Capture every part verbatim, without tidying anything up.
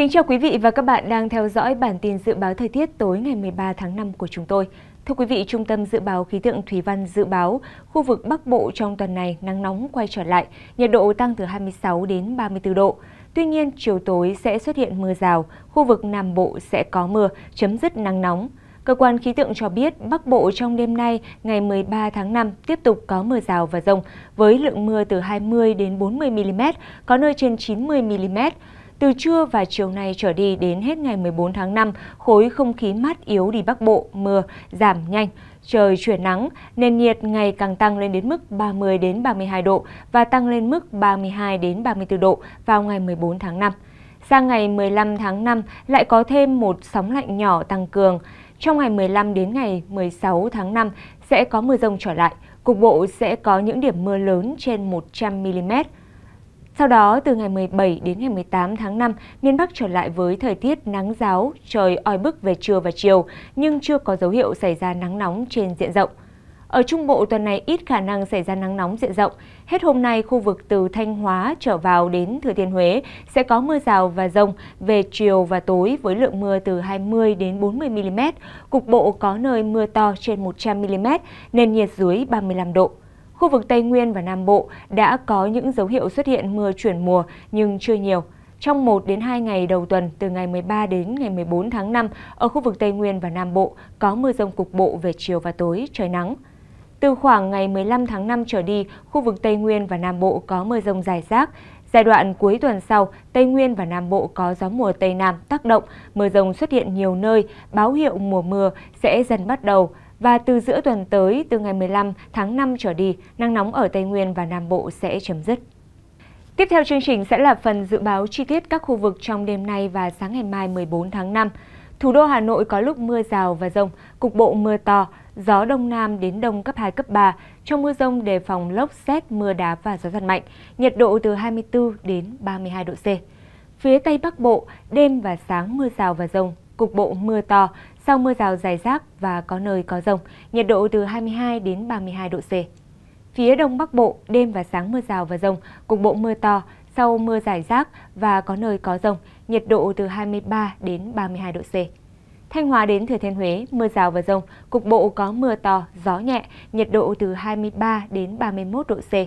Kính chào quý vị và các bạn đang theo dõi bản tin dự báo thời tiết tối ngày mười ba tháng năm của chúng tôi. Thưa quý vị, Trung tâm Dự báo Khí tượng Thủy văn dự báo khu vực Bắc Bộ trong tuần này nắng nóng quay trở lại, nhiệt độ tăng từ hai mươi sáu đến ba mươi tư độ. Tuy nhiên, chiều tối sẽ xuất hiện mưa rào, khu vực Nam Bộ sẽ có mưa, chấm dứt nắng nóng. Cơ quan khí tượng cho biết Bắc Bộ trong đêm nay ngày mười ba tháng năm tiếp tục có mưa rào và dông với lượng mưa từ hai mươi đến bốn mươi mi-li-mét, có nơi trên chín mươi mi-li-mét. Từ trưa và chiều nay trở đi đến hết ngày mười bốn tháng năm, khối không khí mát yếu đi Bắc Bộ, mưa giảm nhanh, trời chuyển nắng, nền nhiệt ngày càng tăng lên đến mức ba mươi đến ba mươi hai độ và tăng lên mức ba mươi hai đến ba mươi tư độ vào ngày mười bốn tháng năm. Sang ngày mười lăm tháng năm lại có thêm một sóng lạnh nhỏ tăng cường. Trong ngày mười lăm đến ngày mười sáu tháng năm sẽ có mưa dông trở lại, cục bộ sẽ có những điểm mưa lớn trên một trăm mi-li-mét. Sau đó, từ ngày mười bảy đến ngày mười tám tháng năm, miền Bắc trở lại với thời tiết nắng ráo, trời oi bức về trưa và chiều, nhưng chưa có dấu hiệu xảy ra nắng nóng trên diện rộng. Ở Trung Bộ tuần này ít khả năng xảy ra nắng nóng diện rộng. Hết hôm nay, khu vực từ Thanh Hóa trở vào đến Thừa Thiên Huế sẽ có mưa rào và dông về chiều và tối với lượng mưa từ hai mươi đến bốn mươi mi-li-mét, cục bộ có nơi mưa to trên một trăm mi-li-mét, nền nhiệt dưới ba mươi lăm độ. Khu vực Tây Nguyên và Nam Bộ đã có những dấu hiệu xuất hiện mưa chuyển mùa nhưng chưa nhiều. Trong một đến hai ngày đầu tuần từ ngày mười ba đến ngày mười bốn tháng năm, ở khu vực Tây Nguyên và Nam Bộ có mưa dông cục bộ về chiều và tối, trời nắng. Từ khoảng ngày mười lăm tháng năm trở đi, khu vực Tây Nguyên và Nam Bộ có mưa dông rải rác. Giai đoạn cuối tuần sau, Tây Nguyên và Nam Bộ có gió mùa Tây Nam tác động, mưa dông xuất hiện nhiều nơi, báo hiệu mùa mưa sẽ dần bắt đầu. Và từ giữa tuần tới, từ ngày mười lăm tháng năm trở đi, nắng nóng ở Tây Nguyên và Nam Bộ sẽ chấm dứt. Tiếp theo chương trình sẽ là phần dự báo chi tiết các khu vực trong đêm nay và sáng ngày mai mười bốn tháng năm. Thủ đô Hà Nội có lúc mưa rào và dông, cục bộ mưa to, gió Đông Nam đến Đông cấp hai, cấp ba. Trong mưa dông đề phòng lốc sét, mưa đá và gió giật mạnh, nhiệt độ từ hai mươi tư đến ba mươi hai độ C. Phía Tây Bắc Bộ, đêm và sáng mưa rào và dông, cục bộ mưa to, sau mưa rào rải rác và có nơi có dông, nhiệt độ từ hai mươi hai đến ba mươi hai độ C. Phía Đông Bắc Bộ, đêm và sáng mưa rào và dông, cục bộ mưa to, sau mưa rải rác và có nơi có dông, nhiệt độ từ hai mươi ba đến ba mươi hai độ C. Thanh Hóa đến Thừa Thiên Huế, mưa rào và dông, cục bộ có mưa to, gió nhẹ, nhiệt độ từ hai mươi ba đến ba mươi mốt độ C.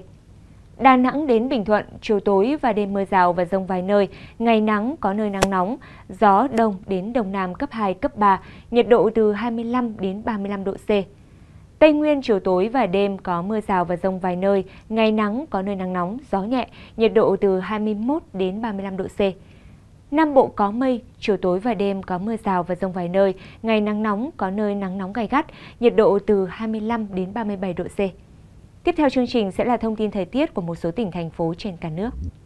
Đà Nẵng đến Bình Thuận, chiều tối và đêm mưa rào và dông vài nơi, ngày nắng có nơi nắng nóng, gió đông đến đông nam cấp hai, cấp ba, nhiệt độ từ hai mươi lăm đến ba mươi lăm độ C. Tây Nguyên chiều tối và đêm có mưa rào và dông vài nơi, ngày nắng có nơi nắng nóng, gió nhẹ, nhiệt độ từ hai mươi mốt đến ba mươi lăm độ C. Nam Bộ có mây, chiều tối và đêm có mưa rào và dông vài nơi, ngày nắng nóng có nơi nắng nóng gay gắt, nhiệt độ từ hai mươi lăm đến ba mươi bảy độ C. Tiếp theo chương trình sẽ là thông tin thời tiết của một số tỉnh thành phố trên cả nước.